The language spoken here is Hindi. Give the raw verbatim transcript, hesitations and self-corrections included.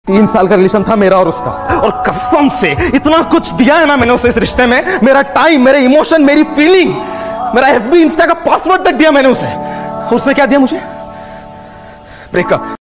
तीन साल का रिलेशन था मेरा और उसका, और कसम से इतना कुछ दिया है ना मैंने उसे इस रिश्ते में। मेरा टाइम, मेरे इमोशन, मेरी फीलिंग, मेरा एफबी इंस्टा का पासवर्ड तक दिया मैंने उसे। उसने क्या दिया मुझे? ब्रेकअप।